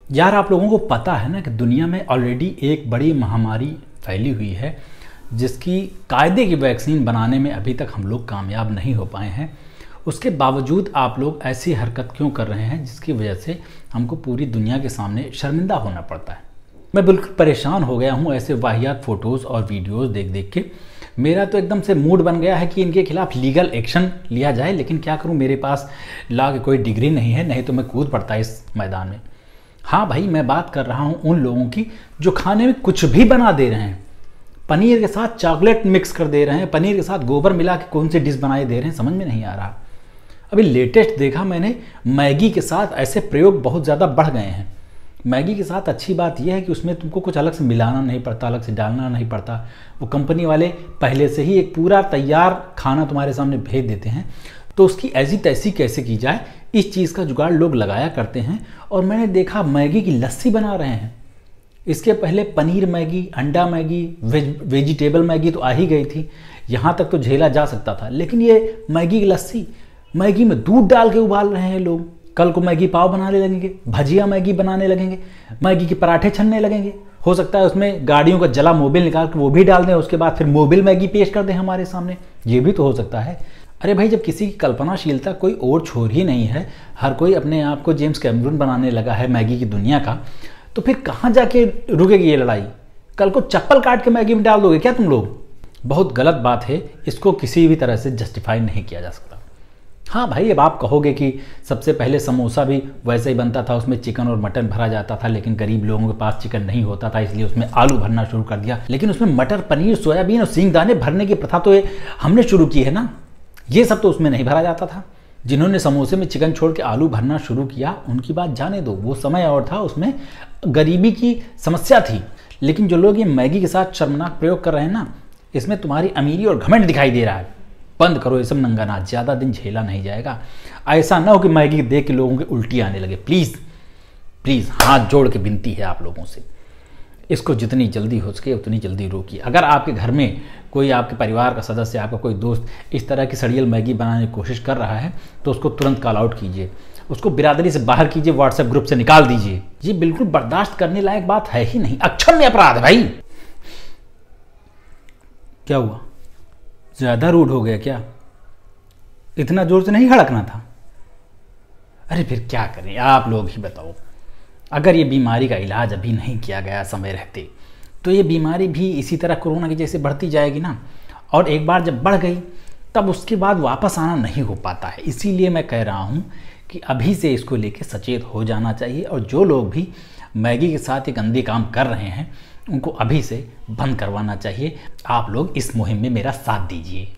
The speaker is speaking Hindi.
यार आप लोगों को पता है ना कि दुनिया में ऑलरेडी एक बड़ी महामारी फैली हुई है जिसकी कायदे की वैक्सीन बनाने में अभी तक हम लोग कामयाब नहीं हो पाए हैं। उसके बावजूद आप लोग ऐसी हरकत क्यों कर रहे हैं जिसकी वजह से हमको पूरी दुनिया के सामने शर्मिंदा होना पड़ता है। मैं बिल्कुल परेशान हो गया हूँ ऐसे वाहियात फ़ोटोज़ और वीडियोज़ देख देख के। मेरा तो एकदम से मूड बन गया है कि इनके खिलाफ़ लीगल एक्शन लिया जाए, लेकिन क्या करूँ, मेरे पास लॉ की कोई डिग्री नहीं है, नहीं तो मैं कूद पड़ता इस मैदान में। हाँ भाई, मैं बात कर रहा हूँ उन लोगों की जो खाने में कुछ भी बना दे रहे हैं। पनीर के साथ चॉकलेट मिक्स कर दे रहे हैं, पनीर के साथ गोबर मिला के कौन सी डिश बनाए दे रहे हैं, समझ में नहीं आ रहा। अभी लेटेस्ट देखा मैंने, मैगी के साथ ऐसे प्रयोग बहुत ज़्यादा बढ़ गए हैं। मैगी के साथ अच्छी बात यह है कि उसमें तुमको कुछ अलग से मिलाना नहीं पड़ता, अलग से डालना नहीं पड़ता। वो कंपनी वाले पहले से ही एक पूरा तैयार खाना तुम्हारे सामने भेज देते हैं, तो उसकी ऐसी तैसी कैसे की जाए, इस चीज़ का जुगाड़ लोग लगाया करते हैं। और मैंने देखा मैगी की लस्सी बना रहे हैं। इसके पहले पनीर मैगी, अंडा मैगी, वेजिटेबल मैगी तो आ ही गई थी, यहाँ तक तो झेला जा सकता था। लेकिन ये मैगी की लस्सी, मैगी में दूध डाल के उबाल रहे हैं लोग। कल को मैगी पाव बनाने लगेंगे, भजिया मैगी बनाने लगेंगे, मैगी के पराठे छनने लगेंगे। हो सकता है उसमें गाड़ियों का जला मोबिल निकाल के वो भी डाल दें, उसके बाद फिर मोबिल मैगी पेश कर दें हमारे सामने, ये भी तो हो सकता है। अरे भाई, जब किसी की कल्पनाशीलता कोई और छोर ही नहीं है, हर कोई अपने आप को जेम्स कैमरून बनाने लगा है मैगी की दुनिया का, तो फिर कहाँ जाके रुकेगी ये लड़ाई? कल को चप्पल काट के मैगी में डाल दोगे क्या तुम लोग? बहुत गलत बात है, इसको किसी भी तरह से जस्टिफाई नहीं किया जा सकता। हाँ भाई, अब आप कहोगे कि सबसे पहले समोसा भी वैसे ही बनता था, उसमें चिकन और मटन भरा जाता था, लेकिन गरीब लोगों के पास चिकन नहीं होता था, इसलिए उसमें आलू भरना शुरू कर दिया। लेकिन उसमें मटर, पनीर, सोयाबीन और सींगदाने भरने की प्रथा तो हमने शुरू की है ना, ये सब तो उसमें नहीं भरा जाता था। जिन्होंने समोसे में चिकन छोड़ के आलू भरना शुरू किया उनकी बात जाने दो, वो समय और था, उसमें गरीबी की समस्या थी। लेकिन जो लोग ये मैगी के साथ शर्मनाक प्रयोग कर रहे हैं ना, इसमें तुम्हारी अमीरी और घमंड दिखाई दे रहा है। बंद करो ये सब नंगा नाच, ज़्यादा दिन झेला नहीं जाएगा। ऐसा ना हो कि मैगी देख के लोगों के उल्टी आने लगे। प्लीज़ प्लीज़, हाथ जोड़ के विनती है आप लोगों से, इसको जितनी जल्दी हो सके उतनी जल्दी रोकिए। अगर आपके घर में कोई, आपके परिवार का सदस्य, आपका कोई दोस्त इस तरह की सड़ियल मैगी बनाने की कोशिश कर रहा है तो उसको तुरंत कॉल आउट कीजिए, उसको बिरादरी से बाहर कीजिए, व्हाट्सएप ग्रुप से निकाल दीजिए। ये बिल्कुल बर्दाश्त करने लायक बात है ही नहीं, अक्षम्य अपराध है भाई। क्या हुआ, ज़्यादा रूड हो गया क्या? इतना जोर से नहीं हड़कना था। अरे फिर क्या करें, आप लोग ही बताओ। अगर ये बीमारी का इलाज अभी नहीं किया गया समय रहते तो ये बीमारी भी इसी तरह कोरोना की जैसे बढ़ती जाएगी ना, और एक बार जब बढ़ गई तब उसके बाद वापस आना नहीं हो पाता है। इसीलिए मैं कह रहा हूँ कि अभी से इसको लेके सचेत हो जाना चाहिए, और जो लोग भी मैगी के साथ ये गंदे काम कर रहे हैं उनको अभी से बंद करवाना चाहिए। आप लोग इस मुहिम में मेरा साथ दीजिए।